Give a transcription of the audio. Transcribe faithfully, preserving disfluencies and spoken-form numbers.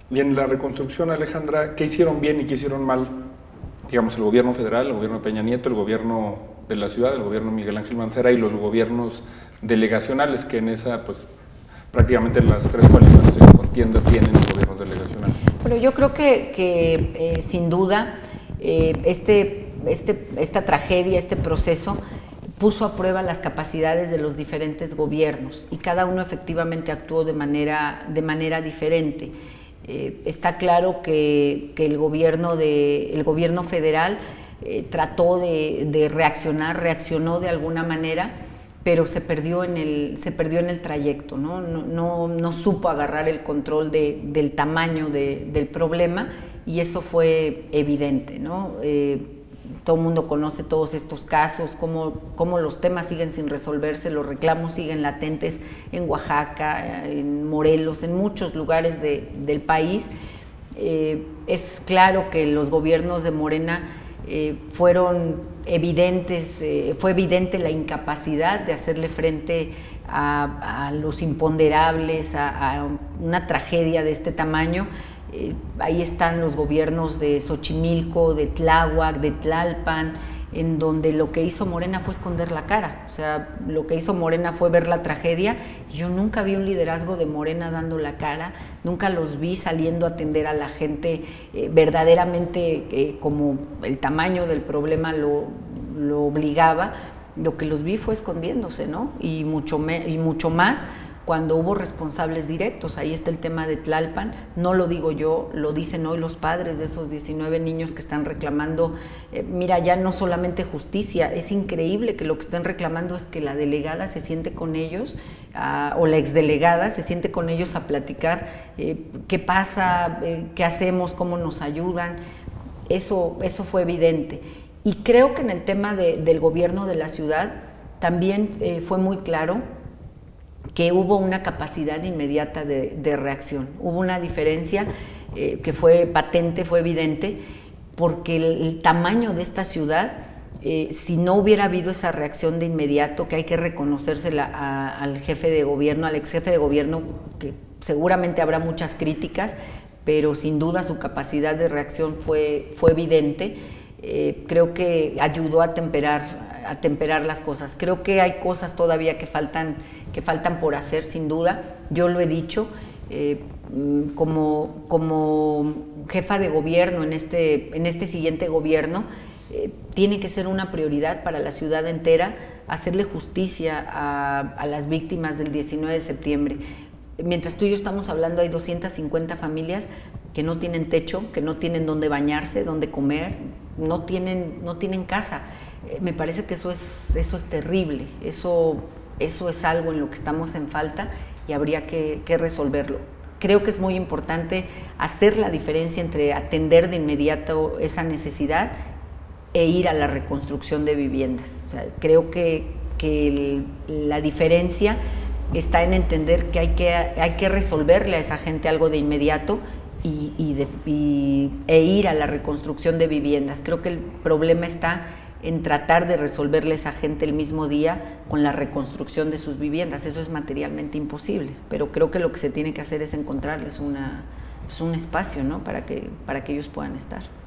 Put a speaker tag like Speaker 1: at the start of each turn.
Speaker 1: Y en la reconstrucción, Alejandra, ¿qué hicieron bien y qué hicieron mal? Digamos, el gobierno federal, el gobierno de Peña Nieto, el gobierno de la ciudad, el gobierno Miguel Ángel Mancera y los gobiernos delegacionales, que en esa, pues, prácticamente las tres coaliciones en contienda tienen los gobiernos delegacionales.
Speaker 2: Pero yo creo que, que eh, sin duda, eh, este, este, esta tragedia, este proceso, puso a prueba las capacidades de los diferentes gobiernos y cada uno efectivamente actuó de manera, de manera diferente. Eh, está claro que, que el, gobierno de, el gobierno federal eh, trató de, de reaccionar, reaccionó de alguna manera, pero se perdió en el, se perdió en el trayecto, ¿no? No, no, no supo agarrar el control de, del tamaño de, del problema y eso fue evidente, ¿no? Eh, todo el mundo conoce todos estos casos, cómo, cómo los temas siguen sin resolverse, los reclamos siguen latentes en Oaxaca, en Morelos, en muchos lugares de, del país. Eh, es claro que los gobiernos de Morena eh, fueron evidentes, eh, fue evidente la incapacidad de hacerle frente a, a los imponderables, a, a una tragedia de este tamaño. Eh, ahí están los gobiernos de Xochimilco, de Tláhuac, de Tlalpan, en donde lo que hizo Morena fue esconder la cara, o sea, lo que hizo Morena fue ver la tragedia. Yo nunca vi un liderazgo de Morena dando la cara, nunca los vi saliendo a atender a la gente eh, verdaderamente eh, como el tamaño del problema lo, lo obligaba. Lo que los vi fue escondiéndose, ¿no? Y mucho, me, y mucho más cuando hubo responsables directos. Ahí está el tema de Tlalpan, no lo digo yo, lo dicen hoy los padres de esos diecinueve niños que están reclamando, eh, mira, ya no solamente justicia, es increíble que lo que están reclamando es que la delegada se siente con ellos, uh, o la exdelegada se siente con ellos a platicar eh, qué pasa, eh, qué hacemos, cómo nos ayudan. Eso, eso fue evidente. Y creo que en el tema de, del gobierno de la ciudad también eh, fue muy claro que hubo una capacidad inmediata de, de reacción. Hubo una diferencia eh, que fue patente, fue evidente, porque el, el tamaño de esta ciudad, eh, si no hubiera habido esa reacción de inmediato, que hay que reconocérsela a, al jefe de gobierno, al ex jefe de gobierno, que seguramente habrá muchas críticas, pero sin duda su capacidad de reacción fue, fue evidente. Eh, creo que ayudó a temperar a temperar las cosas. Creo que hay cosas todavía que faltan, que faltan por hacer, sin duda. Yo lo he dicho, eh, como, como jefa de gobierno en este, en este siguiente gobierno, eh, tiene que ser una prioridad para la ciudad entera hacerle justicia a, a las víctimas del diecinueve de septiembre. Mientras tú y yo estamos hablando, hay doscientas cincuenta familias que no tienen techo, que no tienen dónde bañarse, dónde comer, no tienen, no tienen casa. Me parece que eso es, eso es terrible, eso, eso es algo en lo que estamos en falta y habría que, que resolverlo. Creo que es muy importante hacer la diferencia entre atender de inmediato esa necesidad e ir a la reconstrucción de viviendas. O sea, creo que, que el, la diferencia está en entender que hay, que hay que resolverle a esa gente algo de inmediato y, y de, y, e ir a la reconstrucción de viviendas. Creo que el problema está en tratar de resolverle a esa gente el mismo día con la reconstrucción de sus viviendas. Eso es materialmente imposible, pero creo que lo que se tiene que hacer es encontrarles una, pues un espacio, ¿no? para que, para que ellos puedan estar.